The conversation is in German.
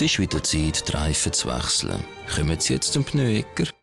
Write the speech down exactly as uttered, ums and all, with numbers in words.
Es ist wieder Zeit, die Reifen zu wechseln. Kommen Sie jetzt zum Pneuecker?